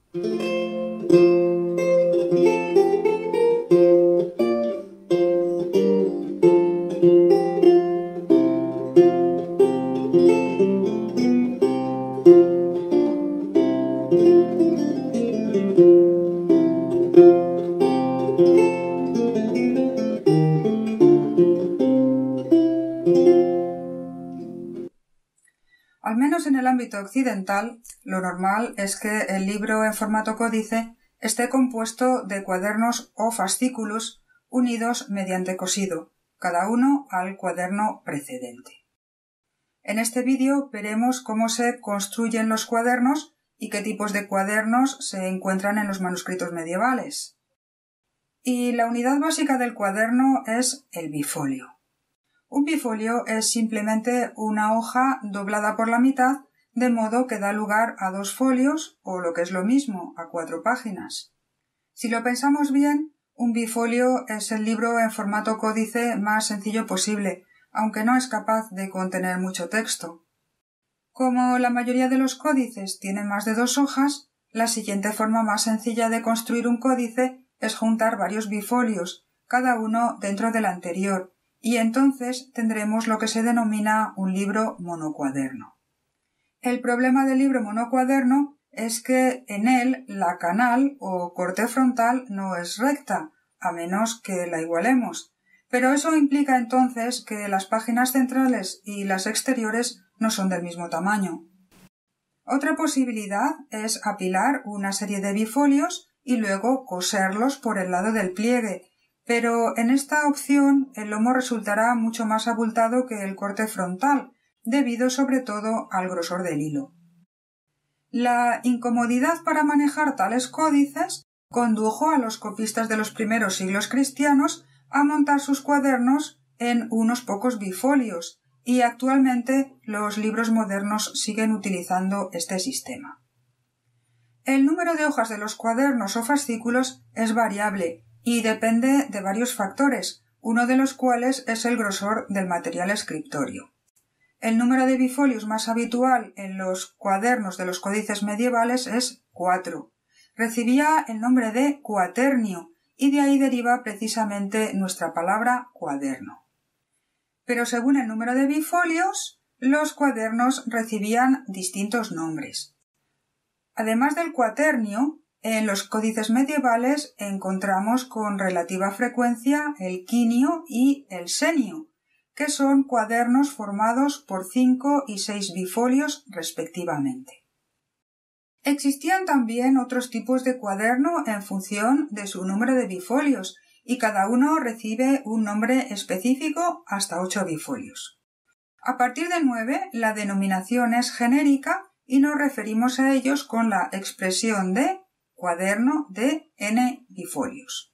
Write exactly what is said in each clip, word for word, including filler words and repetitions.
Al menos en el ámbito occidental, lo normal es que el libro en formato códice esté compuesto de cuadernos o fascículos unidos mediante cosido, cada uno al cuaderno precedente. En este vídeo veremos cómo se construyen los cuadernos y qué tipos de cuadernos se encuentran en los manuscritos medievales. Y la unidad básica del cuaderno es el bifolio. Un bifolio es simplemente una hoja doblada por la mitad, de modo que da lugar a dos folios, o lo que es lo mismo, a cuatro páginas. Si lo pensamos bien, un bifolio es el libro en formato códice más sencillo posible, aunque no es capaz de contener mucho texto. Como la mayoría de los códices tienen más de dos hojas, la siguiente forma más sencilla de construir un códice es juntar varios bifolios, cada uno dentro del anterior, y entonces tendremos lo que se denomina un libro monocuaderno. El problema del libro monocuaderno es que en él la canal o corte frontal no es recta, a menos que la igualemos, pero eso implica entonces que las páginas centrales y las exteriores no son del mismo tamaño. Otra posibilidad es apilar una serie de bifolios y luego coserlos por el lado del pliegue, pero en esta opción el lomo resultará mucho más abultado que el corte frontal, debido sobre todo al grosor del hilo. La incomodidad para manejar tales códices condujo a los copistas de los primeros siglos cristianos a montar sus cuadernos en unos pocos bifolios, y actualmente los libros modernos siguen utilizando este sistema. El número de hojas de los cuadernos o fascículos es variable y depende de varios factores, uno de los cuales es el grosor del material escritorio. El número de bifolios más habitual en los cuadernos de los códices medievales es cuatro. Recibía el nombre de cuaternio y de ahí deriva precisamente nuestra palabra cuaderno. Pero según el número de bifolios, los cuadernos recibían distintos nombres. Además del cuaternio, en los códices medievales encontramos con relativa frecuencia el quinio y el senio, que son cuadernos formados por cinco y seis bifolios respectivamente. Existían también otros tipos de cuaderno en función de su número de bifolios, y cada uno recibe un nombre específico hasta ocho bifolios. A partir de nueve, la denominación es genérica y nos referimos a ellos con la expresión de cuaderno de n bifolios.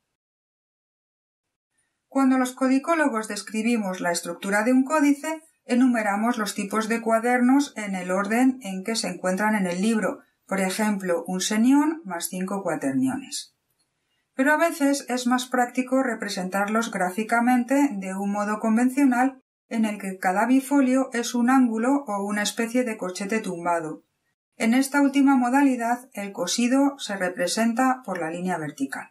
Cuando los codicólogos describimos la estructura de un códice, enumeramos los tipos de cuadernos en el orden en que se encuentran en el libro, por ejemplo, un senión más cinco cuaterniones. Pero a veces es más práctico representarlos gráficamente de un modo convencional en el que cada bifolio es un ángulo o una especie de corchete tumbado. En esta última modalidad, el cosido se representa por la línea vertical.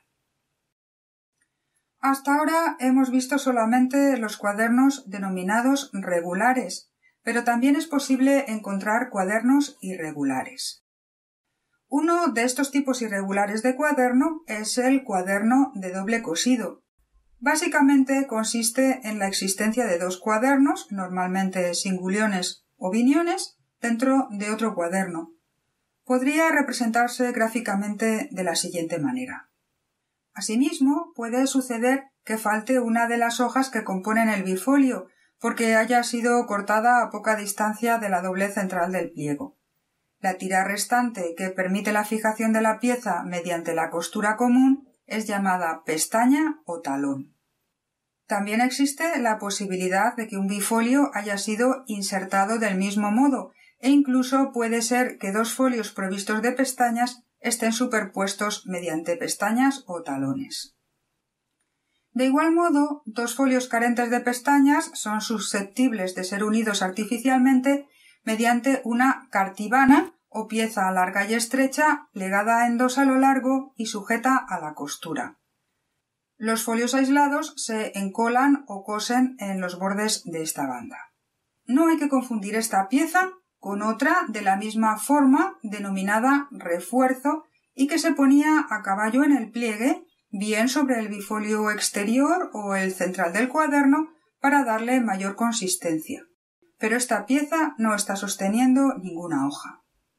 Hasta ahora hemos visto solamente los cuadernos denominados regulares, pero también es posible encontrar cuadernos irregulares. Uno de estos tipos irregulares de cuaderno es el cuaderno de doble cosido. Básicamente consiste en la existencia de dos cuadernos, normalmente singuliones o biniones, dentro de otro cuaderno. Podría representarse gráficamente de la siguiente manera. Asimismo, puede suceder que falte una de las hojas que componen el bifolio, porque haya sido cortada a poca distancia de la doblez central del pliego. La tira restante que permite la fijación de la pieza mediante la costura común es llamada pestaña o talón. También existe la posibilidad de que un bifolio haya sido insertado del mismo modo, e incluso puede ser que dos folios provistos de pestañas estén superpuestos mediante pestañas o talones. De igual modo, dos folios carentes de pestañas son susceptibles de ser unidos artificialmente mediante una cartibana o pieza larga y estrecha, plegada en dos a lo largo y sujeta a la costura. Los folios aislados se encolan o cosen en los bordes de esta banda. No hay que confundir esta pieza con otra de la misma forma denominada refuerzo y que se ponía a caballo en el pliegue, bien sobre el bifolio exterior o el central del cuaderno para darle mayor consistencia. Pero esta pieza no está sosteniendo ninguna hoja.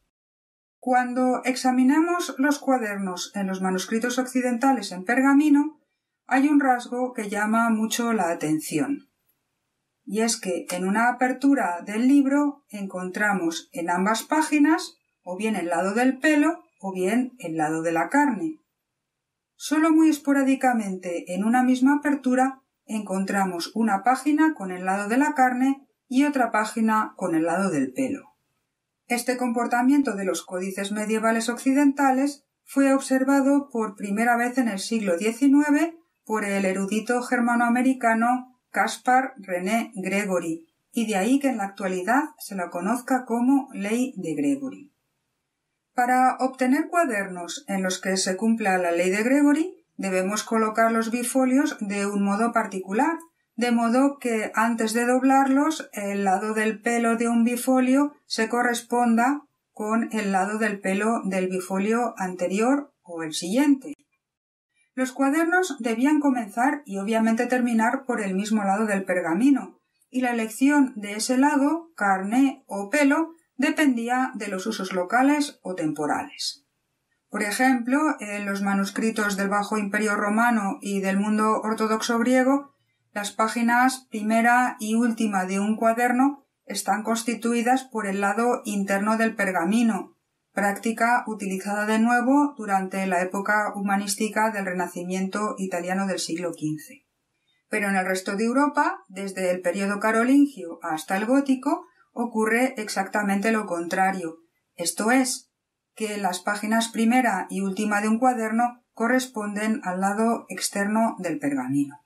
Cuando examinamos los cuadernos en los manuscritos occidentales en pergamino, hay un rasgo que llama mucho la atención. Y es que en una apertura del libro encontramos en ambas páginas o bien el lado del pelo o bien el lado de la carne. Solo muy esporádicamente en una misma apertura encontramos una página con el lado de la carne y otra página con el lado del pelo. Este comportamiento de los códices medievales occidentales fue observado por primera vez en el siglo diecinueve por el erudito germanoamericano Caspar René Gregory, y de ahí que en la actualidad se lo conozca como Ley de Gregory. Para obtener cuadernos en los que se cumpla la Ley de Gregory, debemos colocar los bifolios de un modo particular, de modo que antes de doblarlos el lado del pelo de un bifolio se corresponda con el lado del pelo del bifolio anterior o el siguiente. Los cuadernos debían comenzar y obviamente terminar por el mismo lado del pergamino, y la elección de ese lado, carne o pelo, dependía de los usos locales o temporales. Por ejemplo, en los manuscritos del Bajo Imperio Romano y del mundo ortodoxo griego, las páginas primera y última de un cuaderno están constituidas por el lado interno del pergamino, práctica utilizada de nuevo durante la época humanística del Renacimiento italiano del siglo quince. Pero en el resto de Europa, desde el período carolingio hasta el gótico, ocurre exactamente lo contrario, esto es, que las páginas primera y última de un cuaderno corresponden al lado externo del pergamino.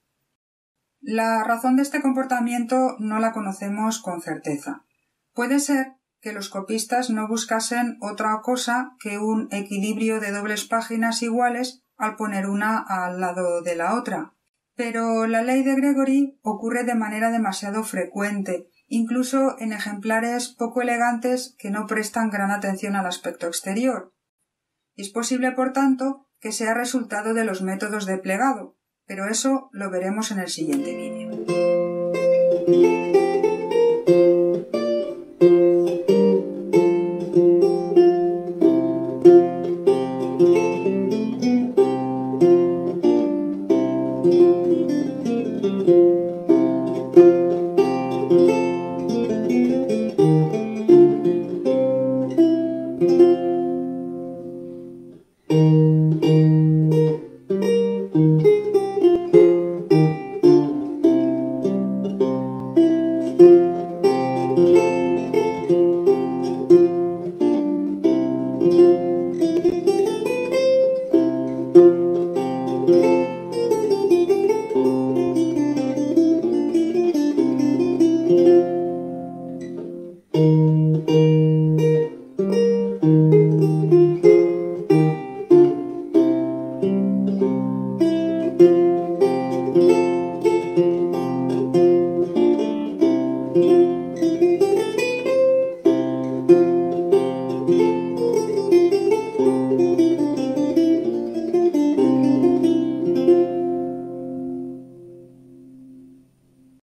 La razón de este comportamiento no la conocemos con certeza. Puede ser que los copistas no buscasen otra cosa que un equilibrio de dobles páginas iguales al poner una al lado de la otra. Pero la ley de Gregory ocurre de manera demasiado frecuente, incluso en ejemplares poco elegantes que no prestan gran atención al aspecto exterior. Es posible, por tanto, que sea resultado de los métodos de plegado, pero eso lo veremos en el siguiente vídeo. Thank you.